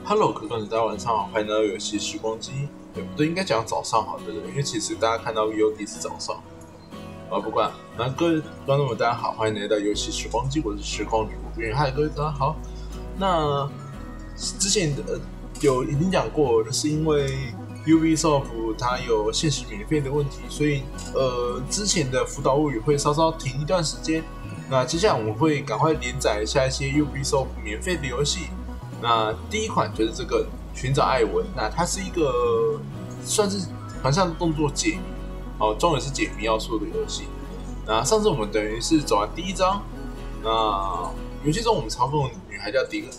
Hello，各位大家晚上好，欢迎来到游戏时光机。对不对？应该讲早上好，对不对？因为其实大家看到 VOD 是早上。不管，那各位观众们大家好，欢迎来到游戏时光机，我是时光女巫。嗨，各位大家好。那之前已经讲过，就是因为 Ubisoft 它有限时免费的问题，所以之前的辅导物语会稍稍停一段时间。那接下来我们会赶快连载下一些 Ubisoft 免费的游戏。那第一款就是这个寻找艾文，那它是一个算是好像动作解谜，终于是解谜要素的游戏。那上次我们等于是走完第一章，那游戏中我们嘲讽女孩叫迪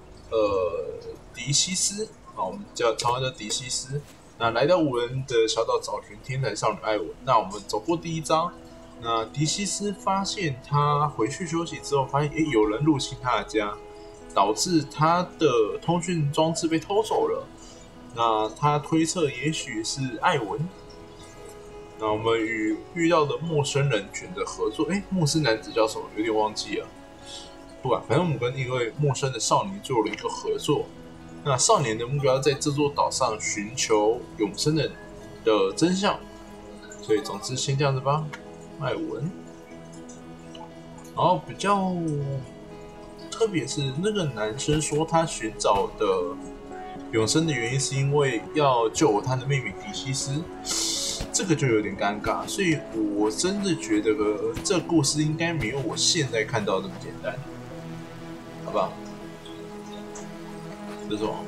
西斯，我们常常叫迪西斯。那来到无人的小岛找寻天才少女艾文。那我们走过第一章，那迪西斯发现他回去休息之后，发现有人入侵他的家。导致他的通讯装置被偷走了。那他推测也许是艾文。那我们与遇到的陌生人选择合作。陌生男子叫什么？有点忘记了。不管，反正我们跟一位陌生的少年做了一个合作。那少年的目标在这座岛上寻求永生的真相。所以总之先这样子吧。艾文。然后比较特别是那个男生说他寻找的永生的原因是因为要救他的妹妹迪西斯，这个就有点尴尬，所以我真的觉得这故事应该没有我现在看到这么简单，好不好？这种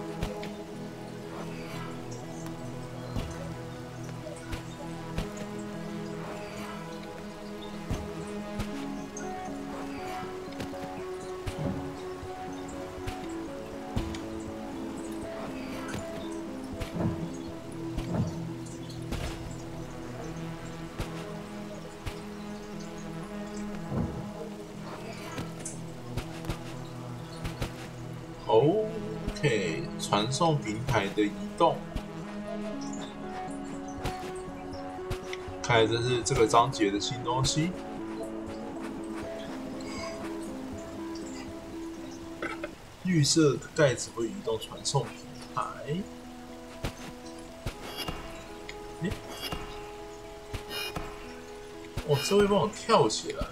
OK， 传送平台的移动，看来这是这个章节的新东西。绿色盖子会移动传送平台。这会帮我跳起来。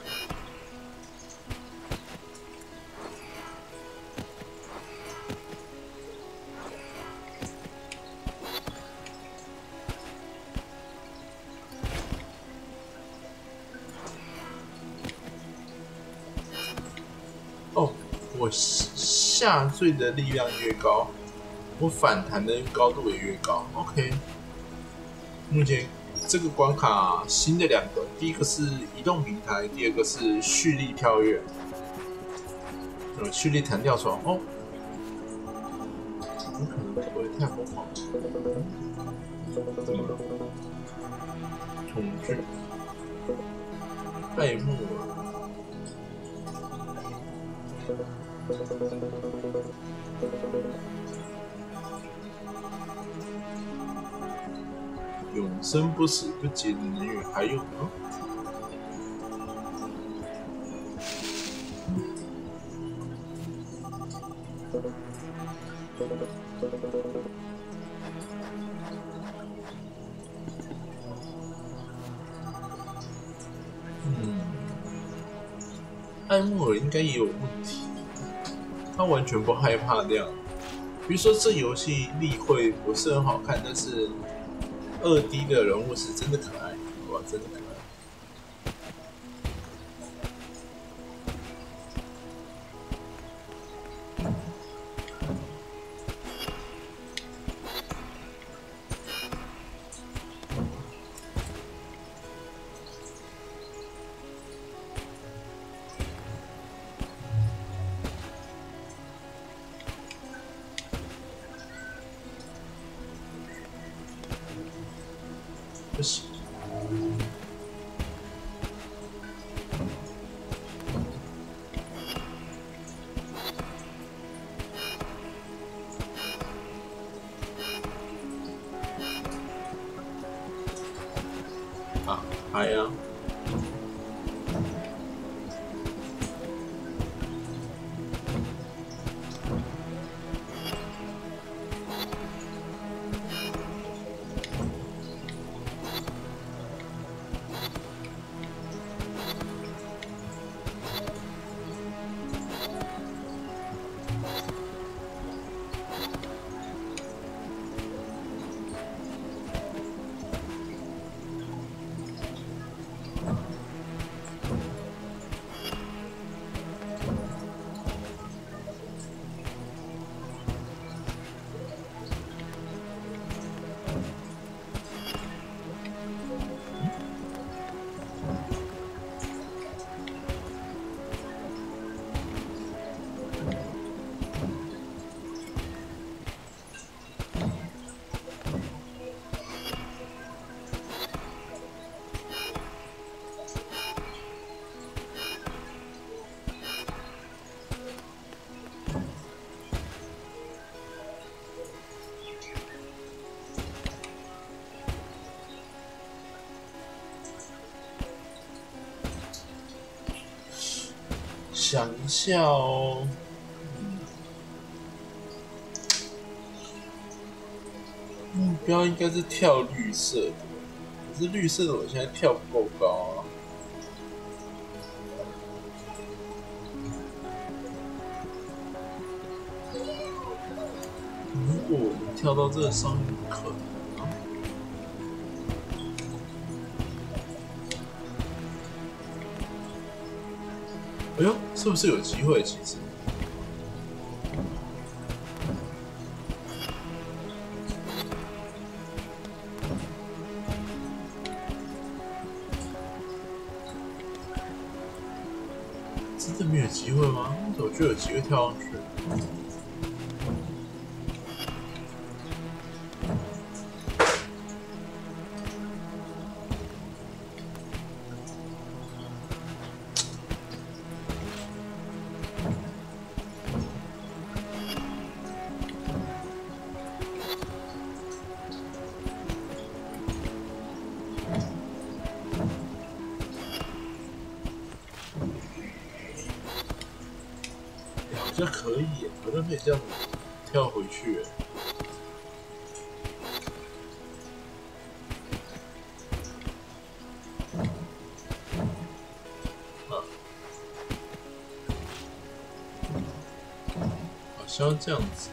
我下坠的力量越高，我反弹的高度也越高。OK， 目前这个关卡新的两个，第一个是移动平台，第二个是蓄力跳跃。蓄力弹跳床我可能不会太疯狂。恐惧，爱慕。永生不死不竭的能源还有呢？艾穆尔应该也有问题。他完全不害怕这样，比如说这游戏例会不是很好看，但是2D 的人物是真的可爱，哇，真的可爱。不行。海洋。 想一下哦，目标应该是跳绿色的，可是绿色的我现在跳不够高啊。如果我们跳到这上面，可能啊。哎呦，是不是有机会？其实。真的没有机会吗？我就有机会跳上去。好像可以，好像可以这样子跳回去。好像这样子。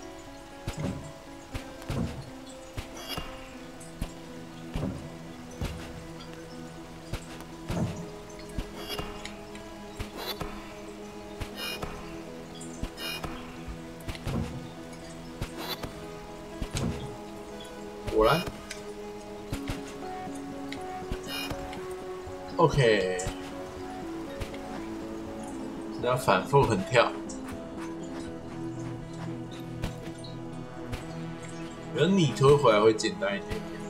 果然 ，OK， 要反复横跳。可能你推回来会简单一点点。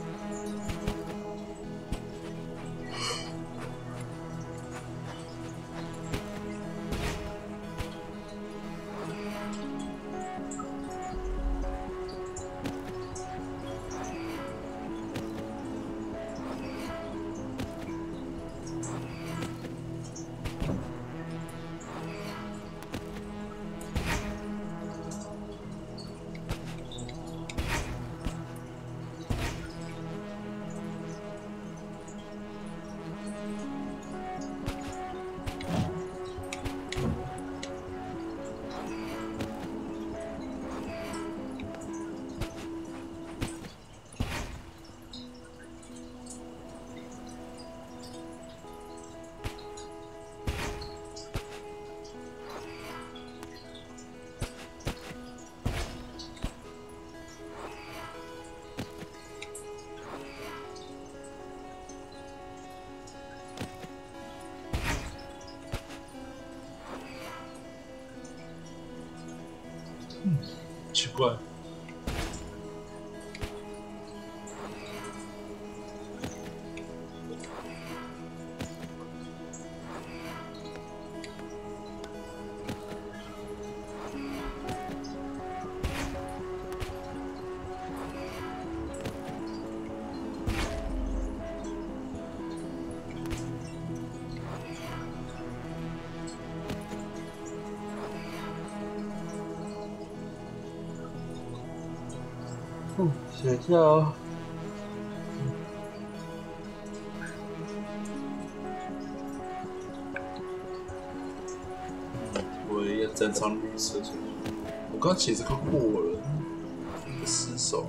奇怪。写一下哦。我也站上绿色出去。我刚其实快过了，失手。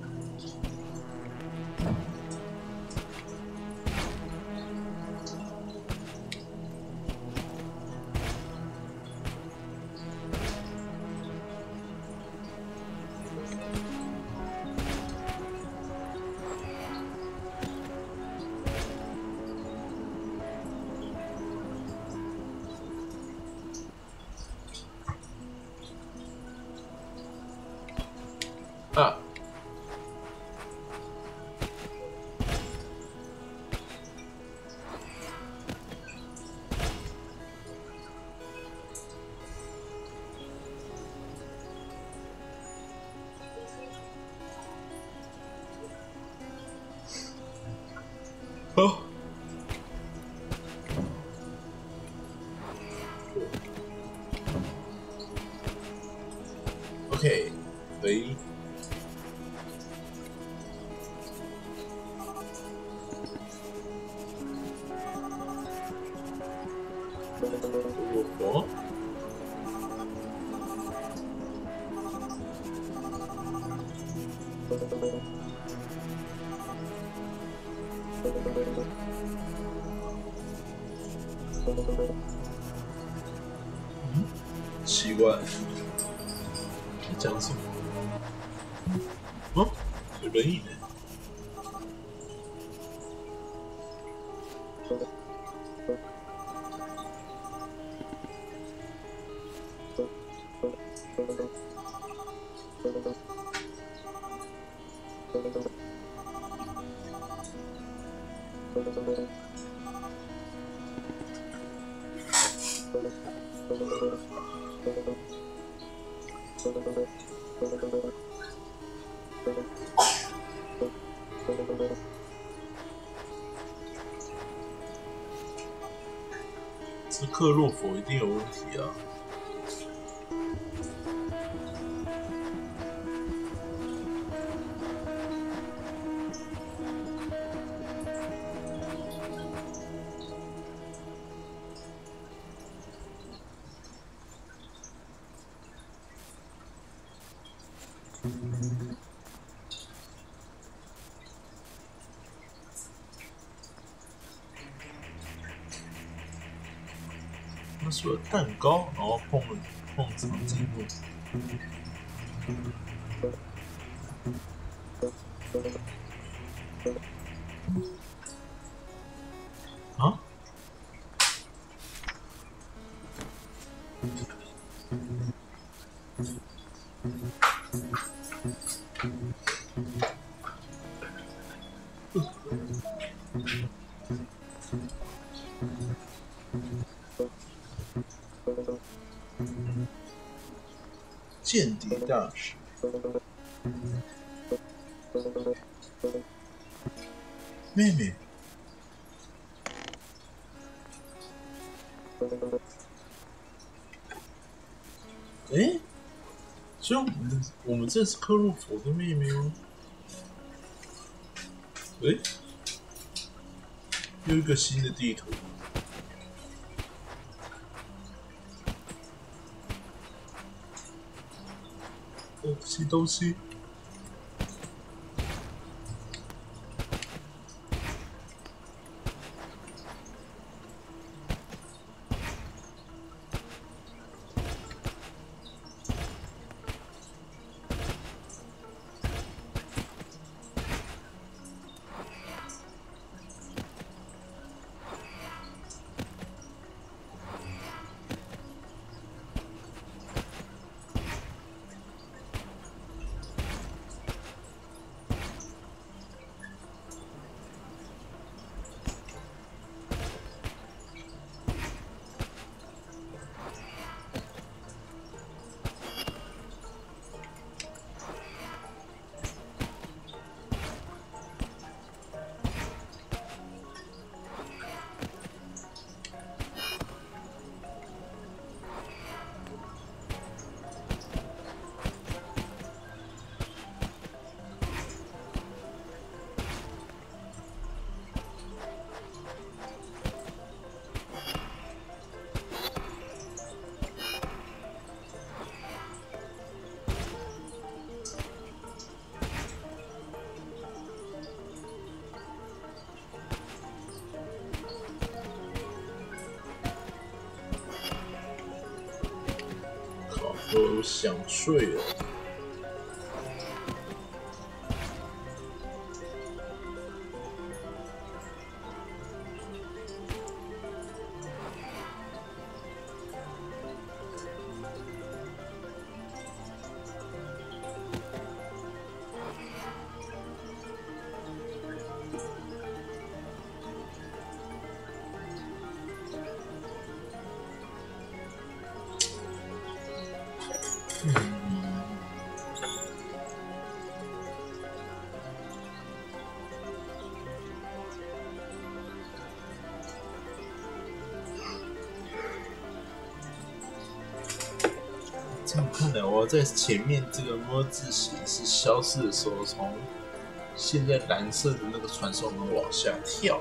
啊！哦。 OK， 可以。哦。奇怪，他讲什么？哦，有人影呢。这克洛佛一定有问题啊！那是有蛋糕，然后碰长颈鹿。啊？间谍大使，妹妹，哎，所以我们这是克洛佛的妹妹吗？哎，又一个新的地图。东西。我想睡了。 看来我要在前面这个么字形式消失的时候，从现在蓝色的那个传送门往下跳。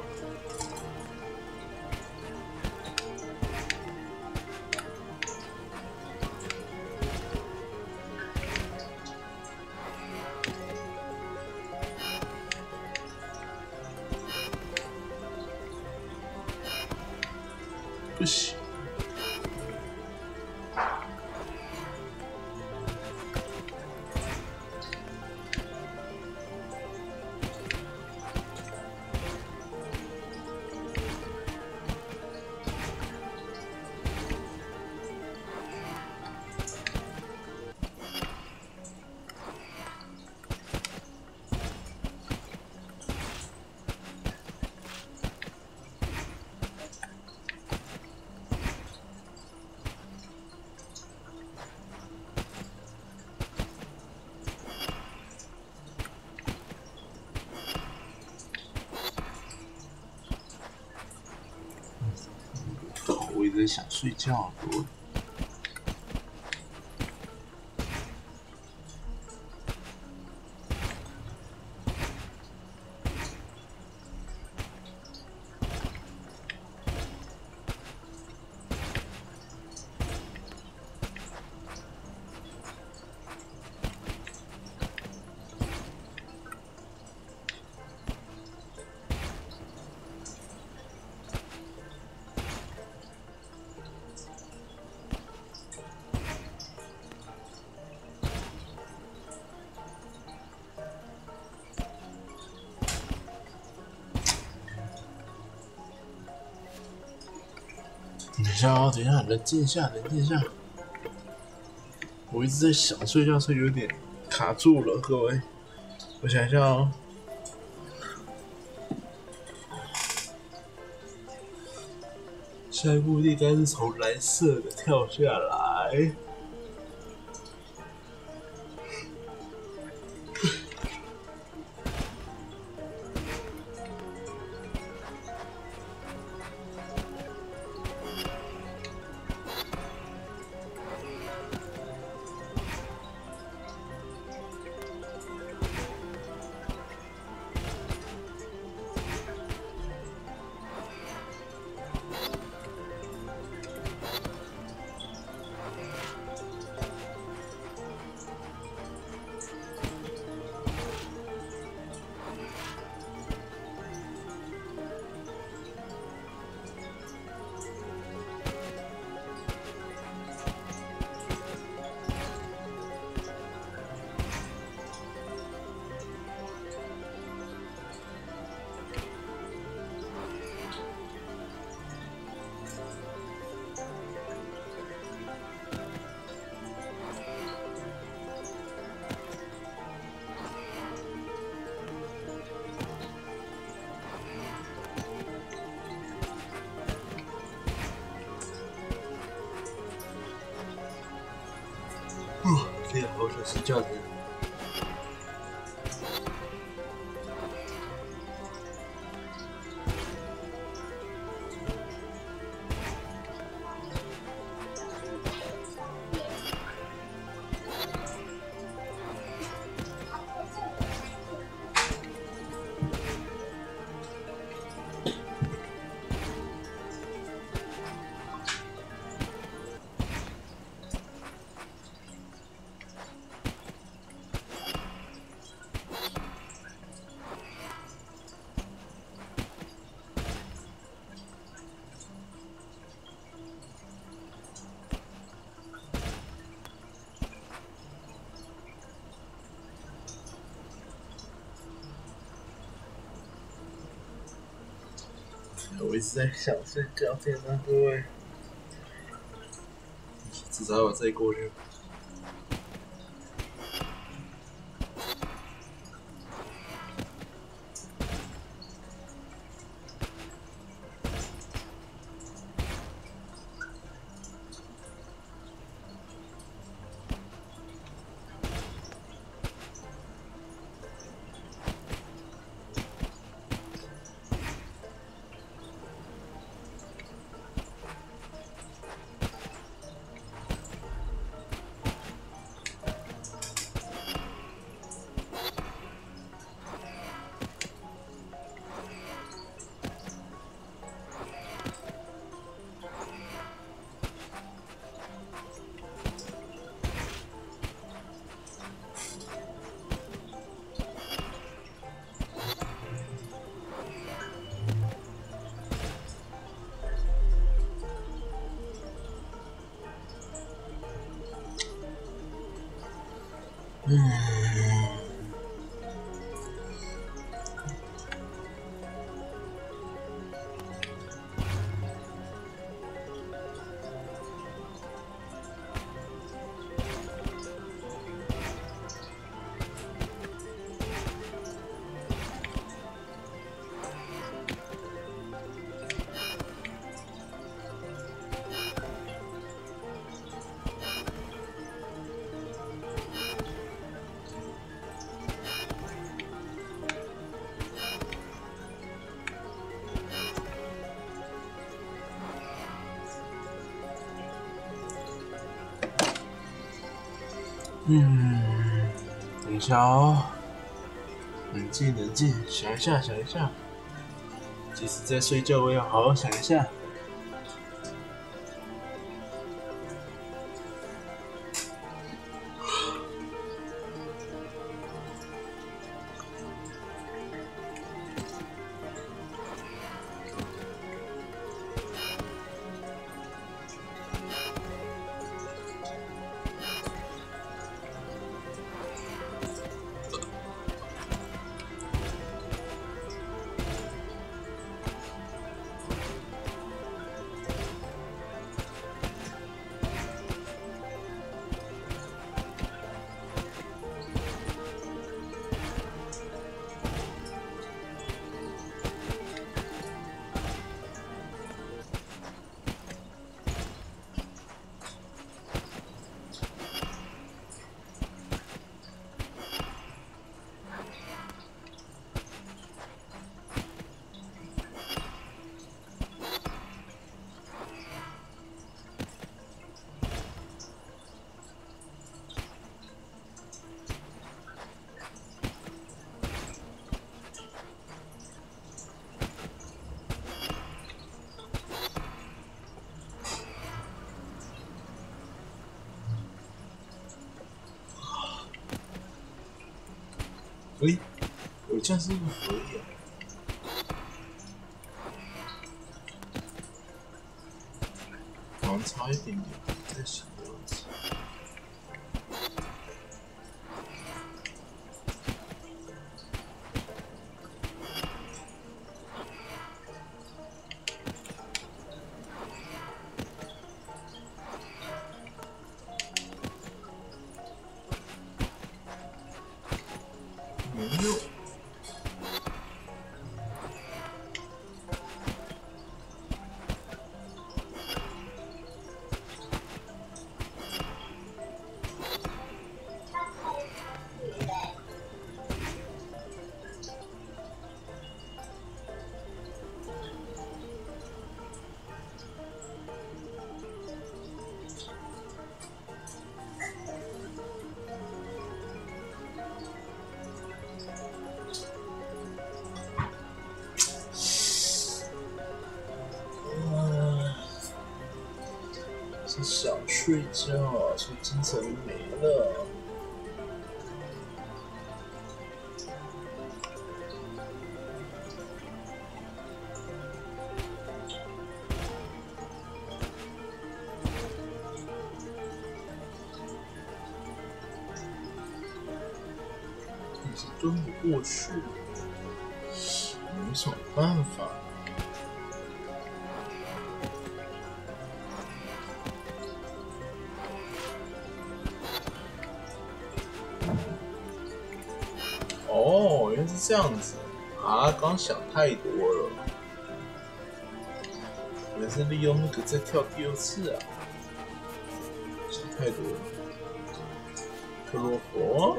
不行。我一直在想睡觉，等一下哦，等一下，冷静一下，冷静一下。我一直在想睡觉，所以有点卡住了，各位。我想一下哦。下一步应该是从蓝色的跳下来。可以好想睡觉的。我一直在想睡觉，天哪，各位！至少我这里过去。 嗯。等一下哦，冷静冷静，想一下想一下，即使在睡觉，我也要好好想一下。我这样是不是合理啊？好像差一点点，再想样子。没有。是想睡觉，所以精神没了。你是蹲不过去，没什么办法。哦，原来是这样子啊！刚想太多了，原来是利用那个再跳第二次啊！想太多了。克洛佛，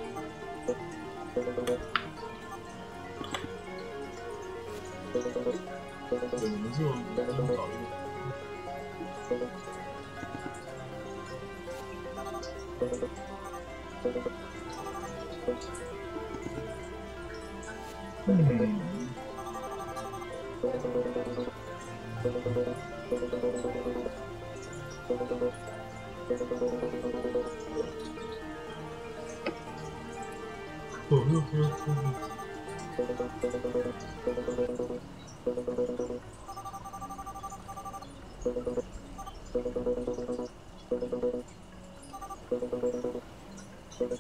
怎么这么没人考虑？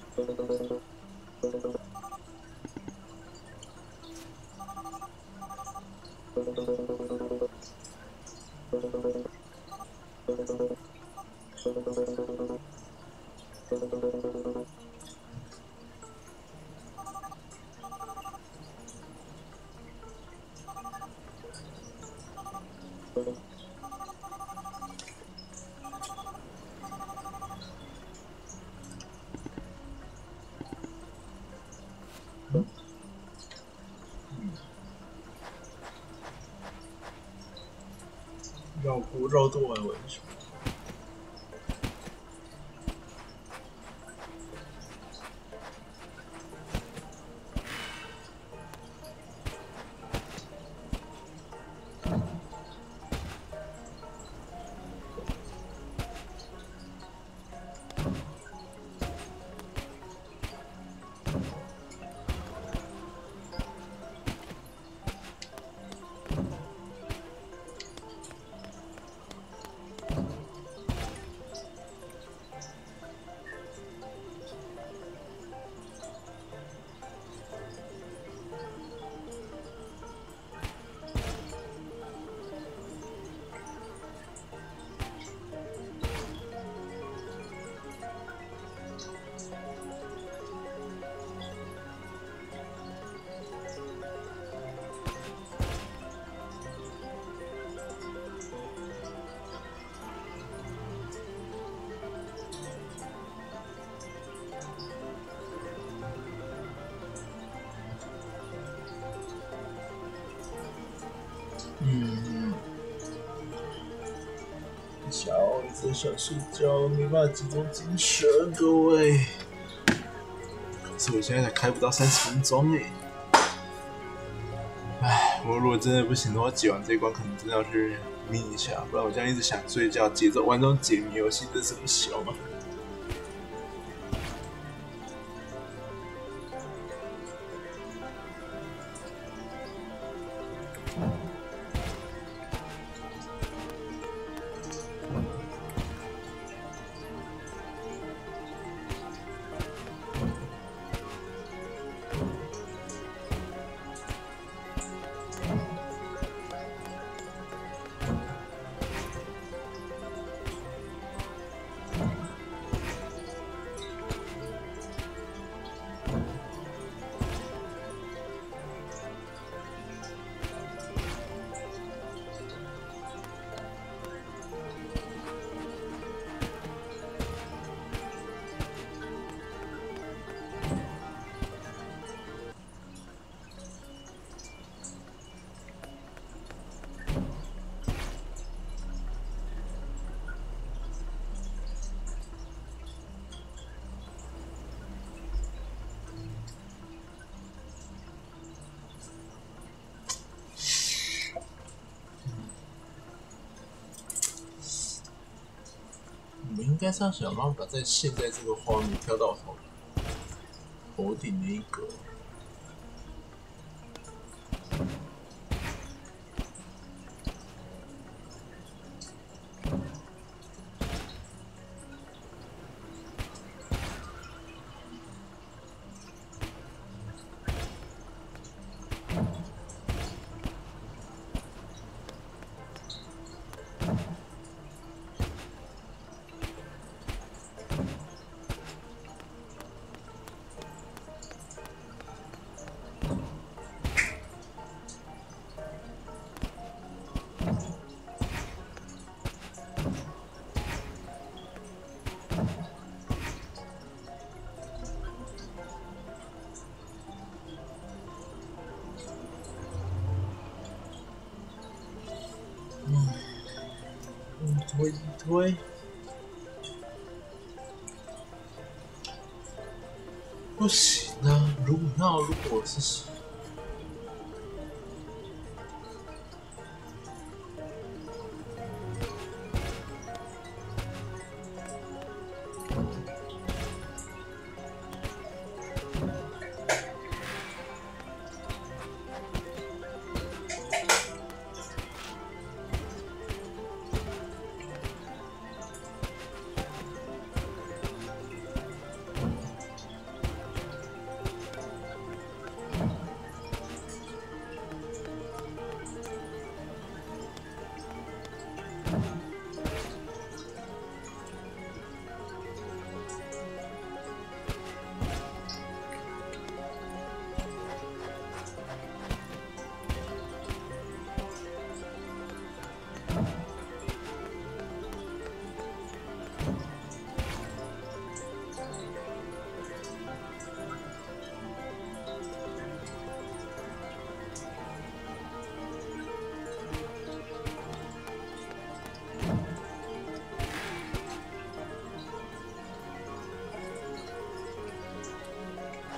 绕过绕多完文书。小一直想睡觉，没办法集中精神，各位。可是我现在才开不到30分钟哎。唉，我如果真的不行的话，解完这一关可能真的要去眯一下，不然我这样一直想睡觉，节奏玩这种解谜游戏真是不行啊。我们应该是要想办法在现在这个画面跳到头顶那一格。推，不行啊！如果是。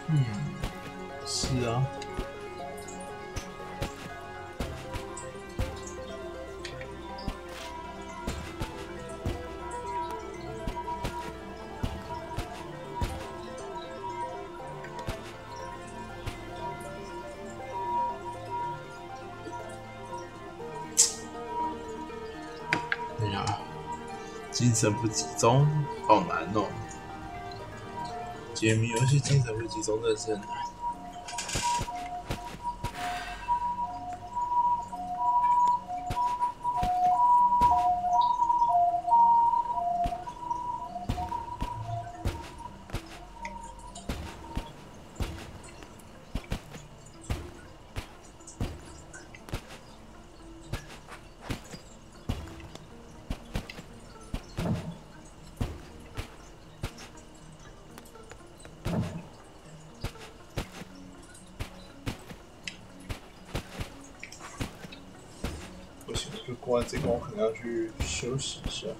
嗯，是啊。哎呀，精神不集中，好难哦。解谜游戏精神不集中真的是很难。不行，就过完这关，我可能要去休息一下。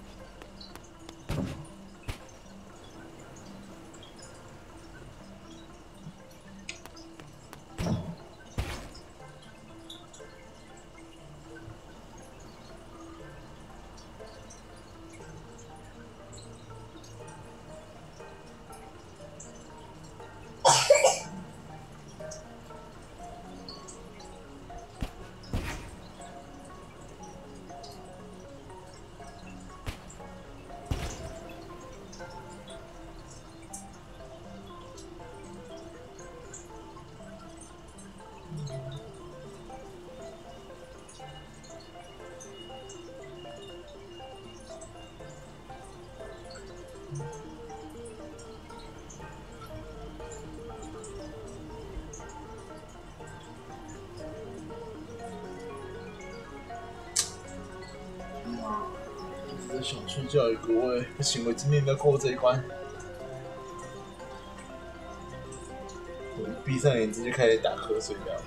一直在想睡觉，各位，不行，我今天要过这一关。我一闭上眼睛就开始打瞌睡了。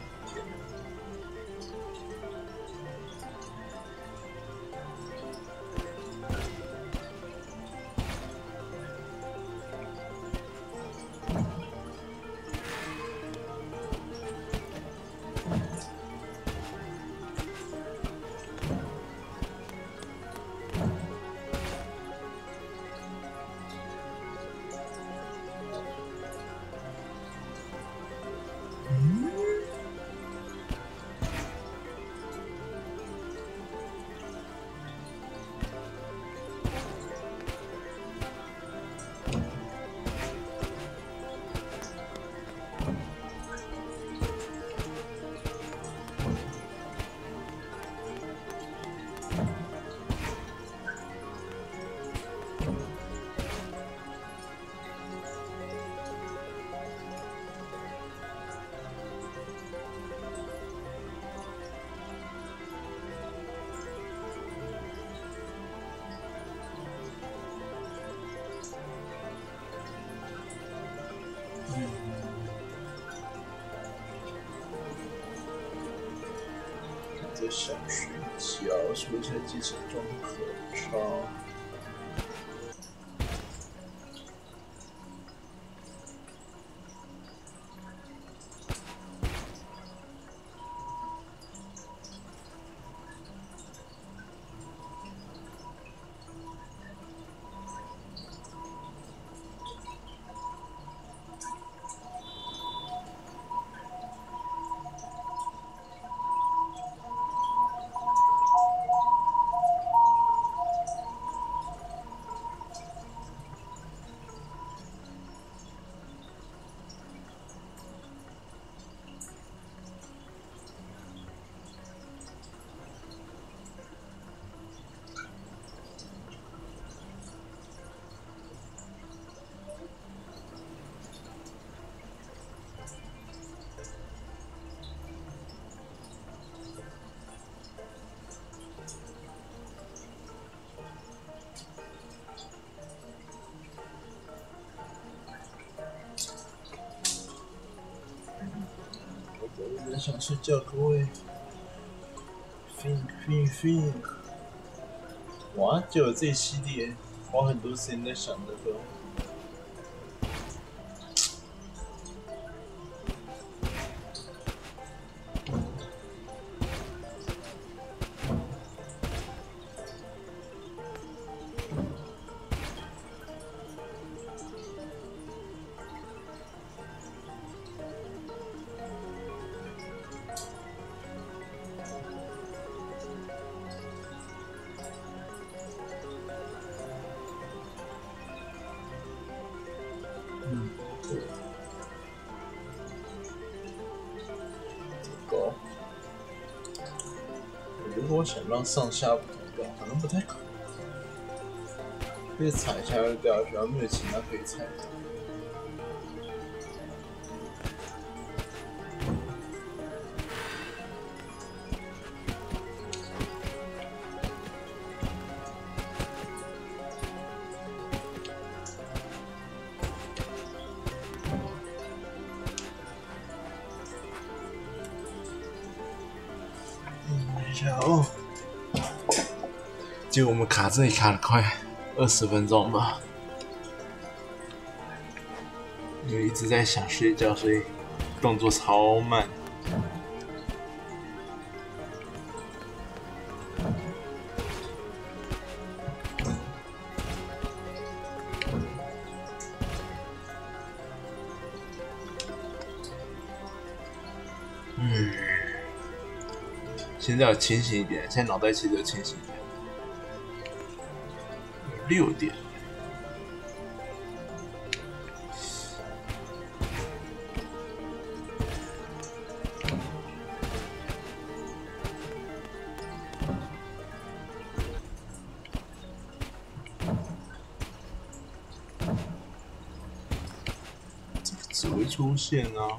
在想睡觉，说一下精神状况可差。我在想睡觉，各位。Think，哇，就有这一系列，花很多时间在想这个。 我想让上下不同掉，可能不太可能。被踩下来就掉下去，没有其他可以踩的。等一下哦。结果我们卡这里卡了快20分钟吧，因为一直在想睡觉，所以动作超慢。现在要清醒一点，现在脑袋其实要清醒一点。6点。这个只会出现啊。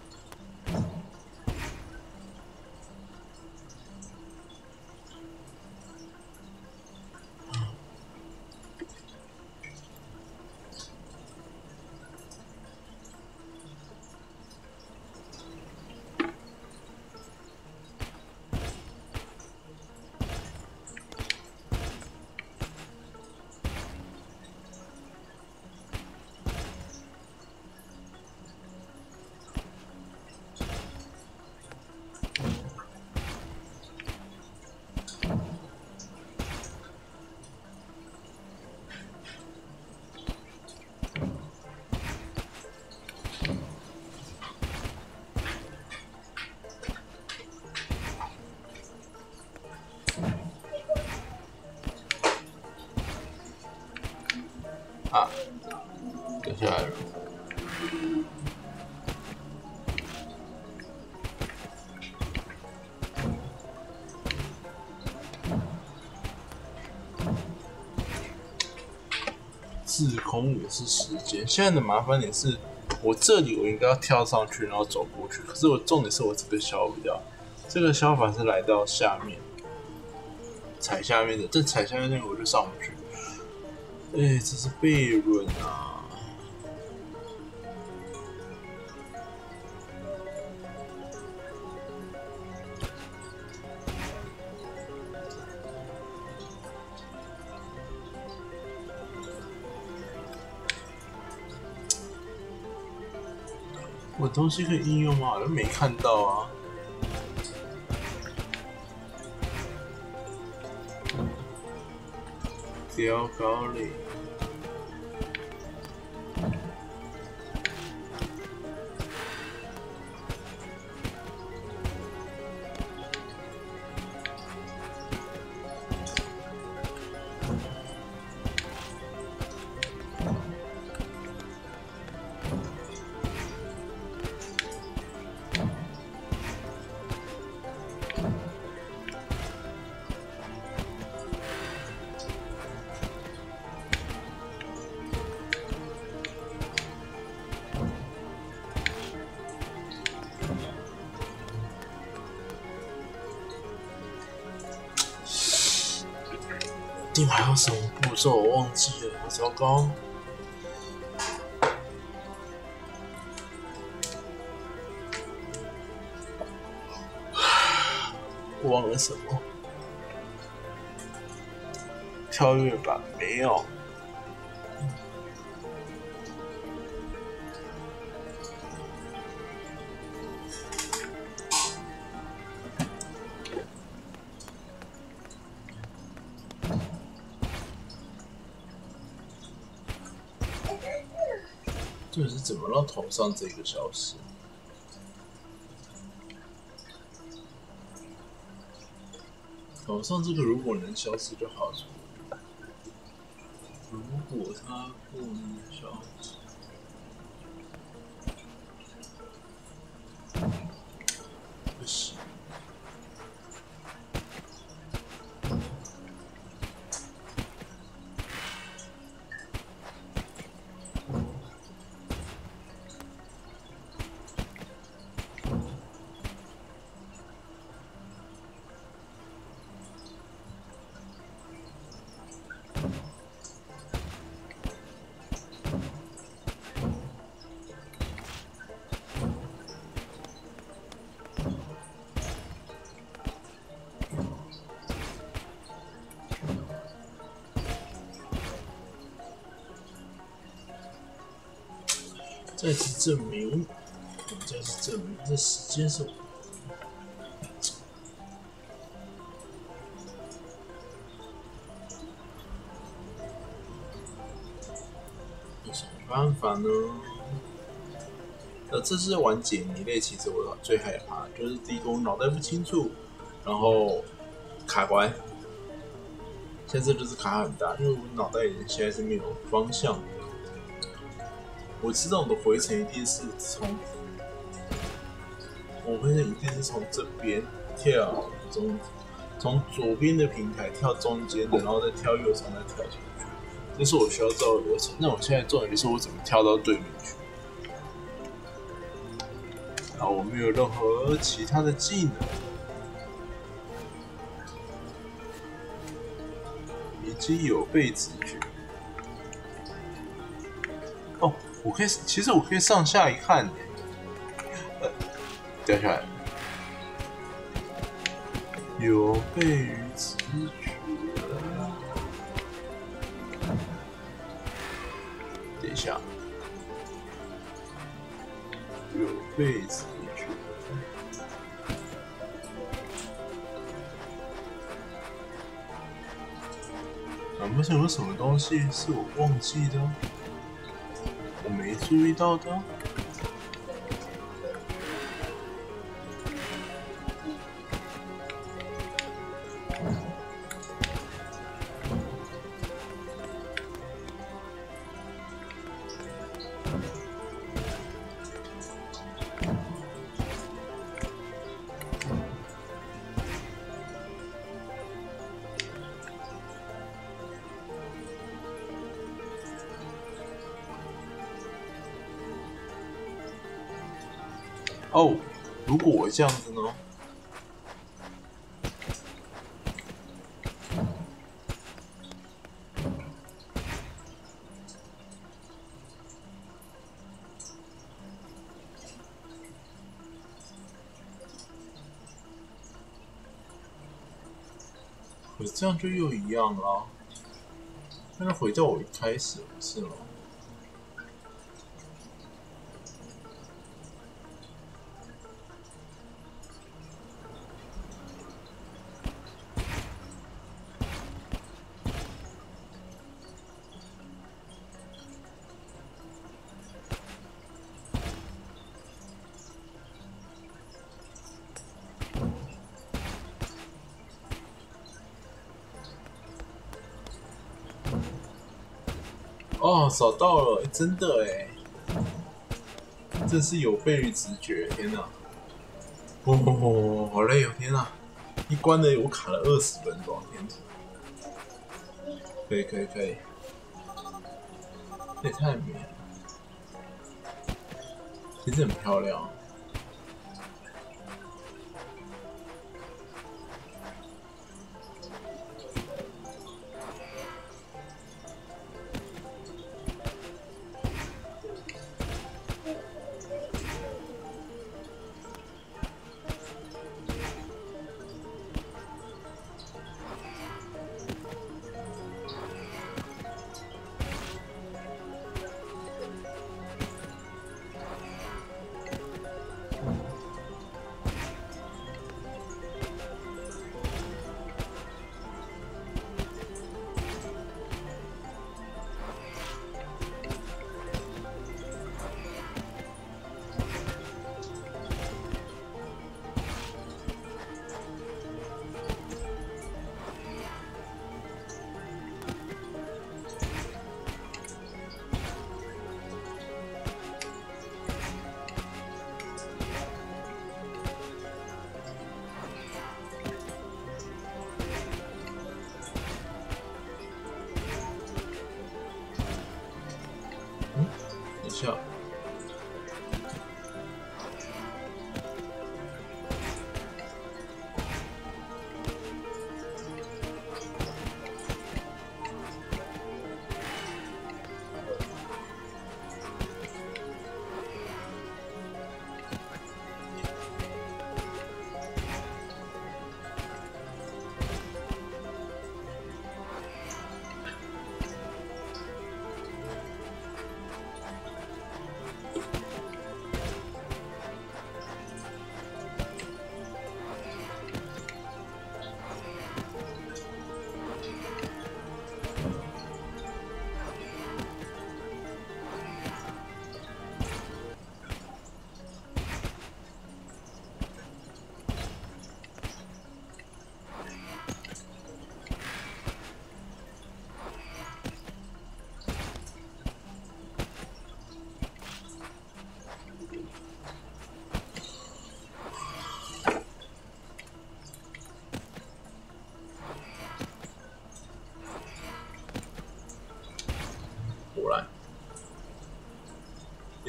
啊，掉下来了。滞空也是时间。现在的麻烦点是，我这里我应该要跳上去，然后走过去。可是我重点是我这个消不掉，这个消法是来到下面，踩下面的，这踩下面那个我就上不去。哎，这是悖论啊！我东西可以应用吗？好像没看到啊。雕高丽。一定还有什么步骤我忘记了，好糟糕！我忘了什么？跳跃吧，没有。这是怎么让头上这个消失？头上这个如果能消失就好处理。如果它不能消失，不行。 再次证明，再次证明这时间是我的。有什么办法呢？这次玩解谜类，其实我最害怕就是第一个我脑袋不清楚，然后卡关。现在就是卡很大，因为我脑袋现在是没有方向。我知道我的回程一定是从，这边跳，从左边的平台跳中间的，然后再跳右上，再跳进去。这是我需要做的流程。那我现在重点就是我怎么跳到对面去。然后我没有任何其他的技能，以及有被直觉。哦，其实我可以上下一看，掉下来，有悖于直觉。等一下，有悖直觉。难不成有什么东西是我忘记的？我没注意到的。哦，如果我这样子呢？可这样就又一样了，但是回到我一开始不是吗？哦，找到了，真的哎，真是有悖于直觉，天哪！哦，好累哦，天哪！一关了我卡了20分钟，天哪！可以，这也太美了，其实很漂亮。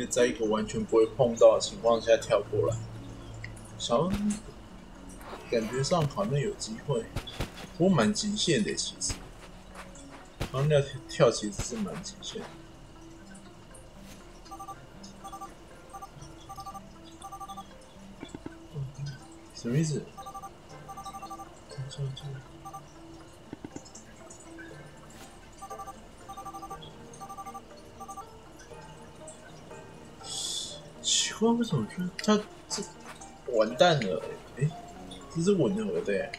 在一个完全不会碰到的情况下跳过来，感觉上好像有机会，不过蛮极限的其实，好像那跳其实是蛮极限的。什么意思？奇怪，为什么觉得他这完蛋了？哎，这是吻合的耶。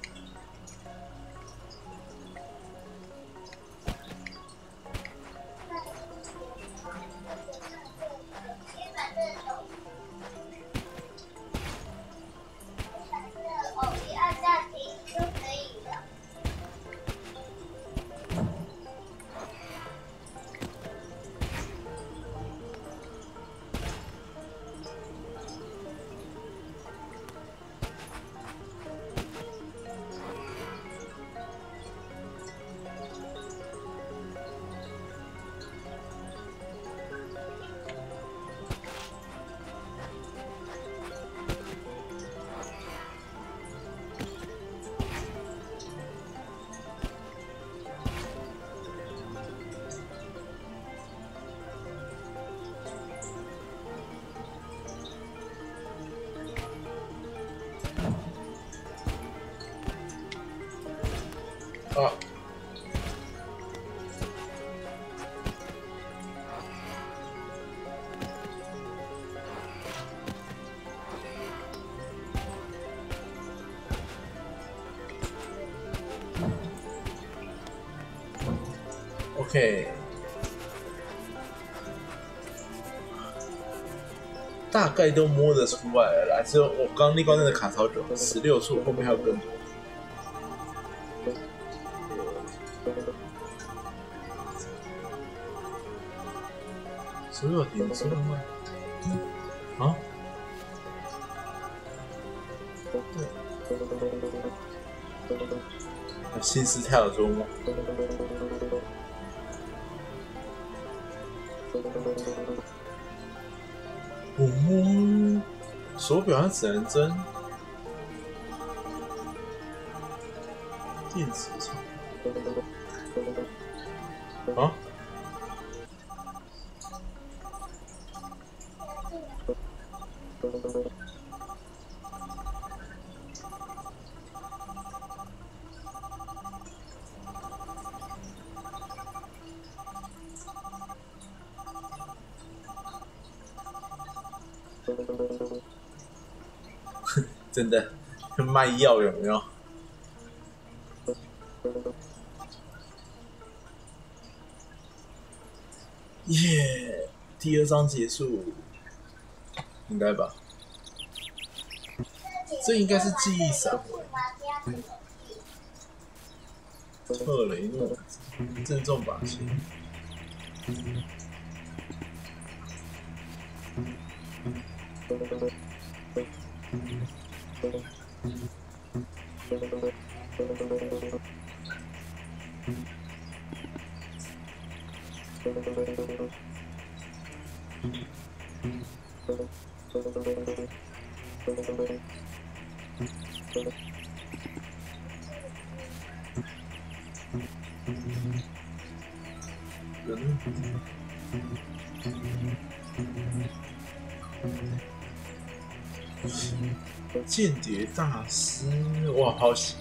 啊，OK， 大概都摸得出来了啦。只有我刚刚那关真的卡超久，16处，后面还有更多。所有点之外，啊？新斯泰尔州吗？手表它只能针电子厂啊？真的卖药有没有？耶！第2章结束，应该吧？这应该是记忆闪回。特雷诺正中靶心。间谍大师，哇，好喜！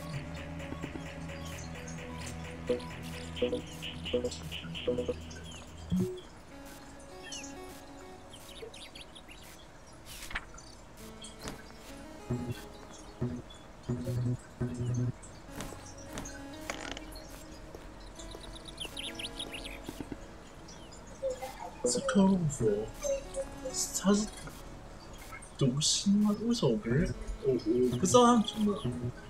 这克鲁佛，他是读心吗？为什么我不认？我不知道他怎么，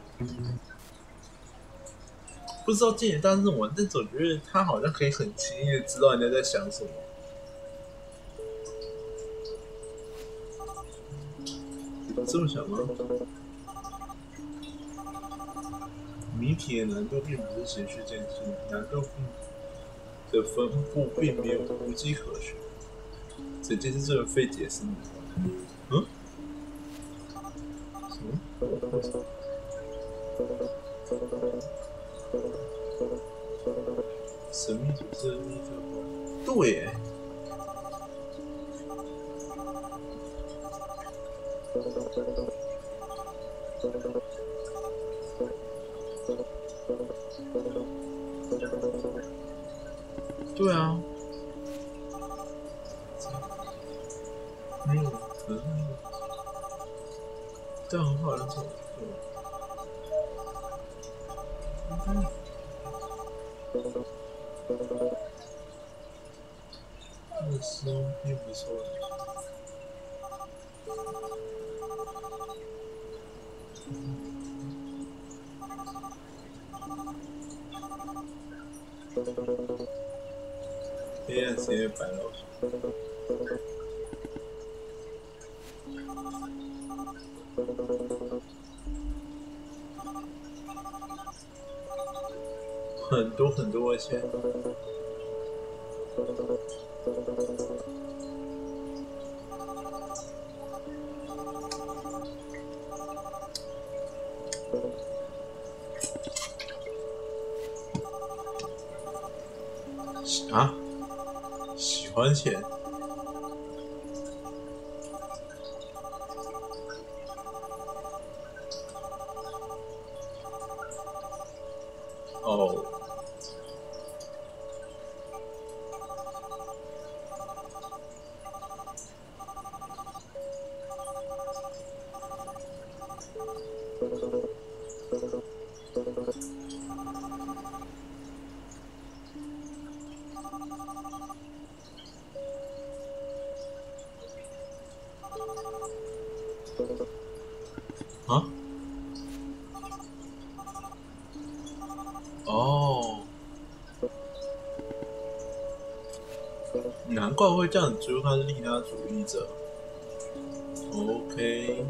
不知道间谍大师怎么玩，但总觉得他好像可以很轻易的知道人家在想什么。这么想吗？谜题的难度并不是循序渐进，难度的分布并没有无迹可循。 整件事这么费解释。嗯？什么？神秘组织的密特包？对耶。对啊。没有可能，但很好的做。这个时候并不错。黑暗时间白老鼠。很多很多的钱。啊？喜欢钱？哦。啊？哦，难怪会这样子，就是他是利他主义者。OK。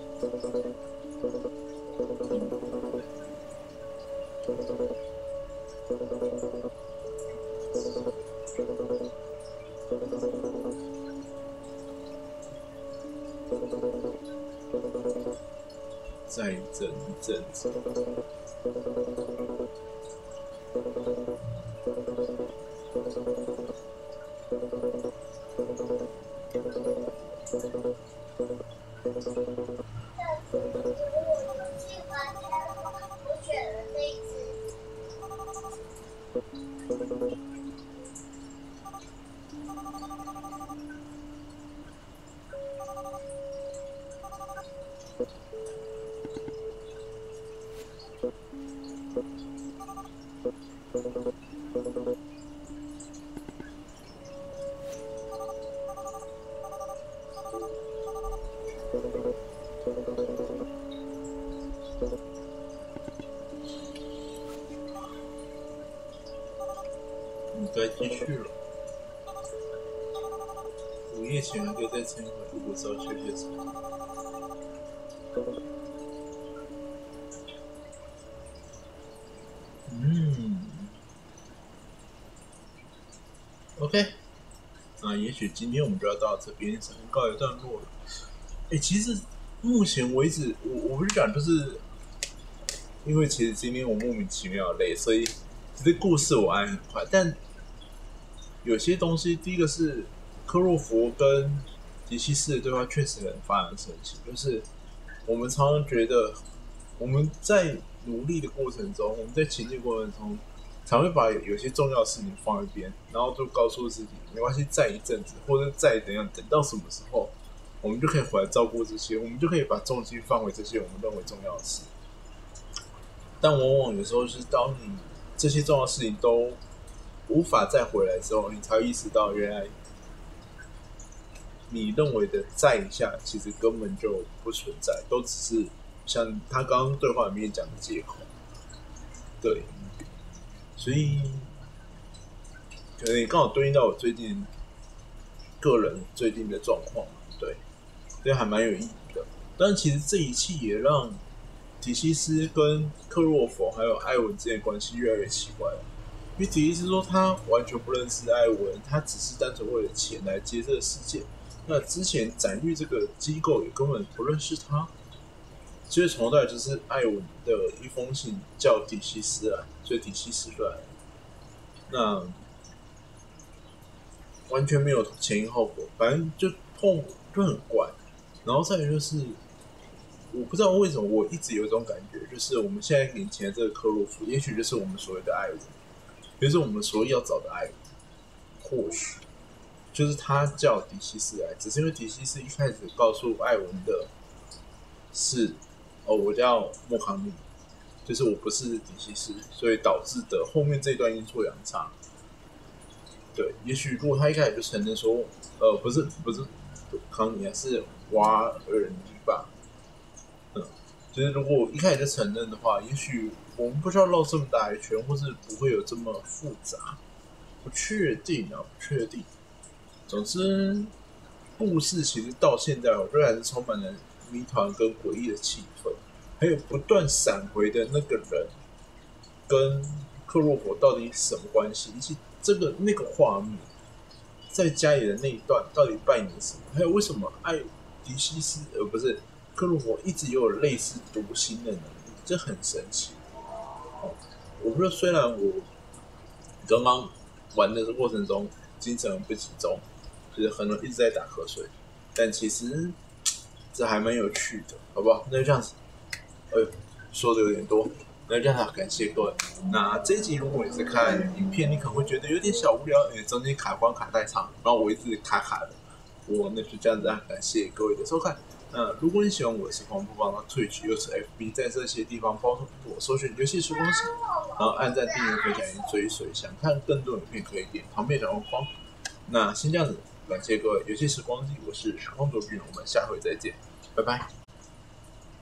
再等一阵子。你该继续了。午夜前还可以再撑一会，如果是要去夜场。OK。那也许今天我们就要到这边告一段落了。其实目前为止，我不是讲，就是因为其实今天我莫名其妙累，所以其实故事我按很快，但有些东西，第一个是科洛弗跟迪西斯的对话确实很发人深省，就是我们常常觉得我们在努力的过程中，我们在前进过程中，常会把有些重要的事情放一边，然后就告诉自己没关系，再一阵子，或者再怎样，等到什么时候，我们就可以回来照顾这些，我们就可以把重心放回这些我们认为重要的事。但往往有时候是当你这些重要的事情都无法再回来之后，你才会意识到原来你认为的再一下其实根本就不存在，都只是像他刚刚对话里面讲的借口。对，所以可能也刚好对应到我最近个人最近的状况，对，所以还蛮有意义的。但其实这一切也让提西斯跟克洛弗还有艾文之间的关系越来越奇怪了。 因为迪西斯说他完全不认识艾文，他只是单纯为了钱来接这个事件。那之前展育这个机构也根本不认识他，所以从头到尾就是艾文的一封信叫迪西斯来，所以迪西斯来，那完全没有前因后果，反正就很怪。然后再来就是，我不知道为什么我一直有一种感觉，就是我们现在眼前的这个克洛夫，也许就是我们所谓的艾文，也就是我们所要找的艾文，或许就是他叫迪西斯来，只是因为迪西斯一开始告诉艾文的是，我叫莫康尼，就是我不是迪西斯，所以导致的后面这段阴错阳差。对，也许如果他一开始就承认说，不是康尼啊，是瓦尔尼吧，就是如果一开始就承认的话，也许我们不需要绕这么大一圈，或是不会有这么复杂。不确定。总之，故事其实到现在，我觉得还是充满了谜团跟诡异的气氛，还有不断闪回的那个人跟克洛佛到底什么关系，以及那个画面，在家里的那一段到底扮演什么，还有为什么艾迪西斯不是克洛佛一直有类似读心的能力，这很神奇。我不知道，虽然我刚刚玩的过程中精神很不集中，就是很多一直在打瞌睡，但其实这还蛮有趣的，好不好？那就这样子，说的有点多，那就这样子，感谢各位。那这一集如果你是看影片，你可能会觉得有点小无聊，因为中间卡关卡太长，然后我一直卡的，那就这样子啊，感谢各位的收看。那如果你喜欢我的实况播放，那 Twitch 又是 FB， 在这些地方包括我搜寻游戏时光机，然后按赞、订阅、分享以及追随。想看更多影片可以点旁边小红框。那先这样子，感谢各位游戏时光机，我是时光卓君，我们下回再见，拜拜。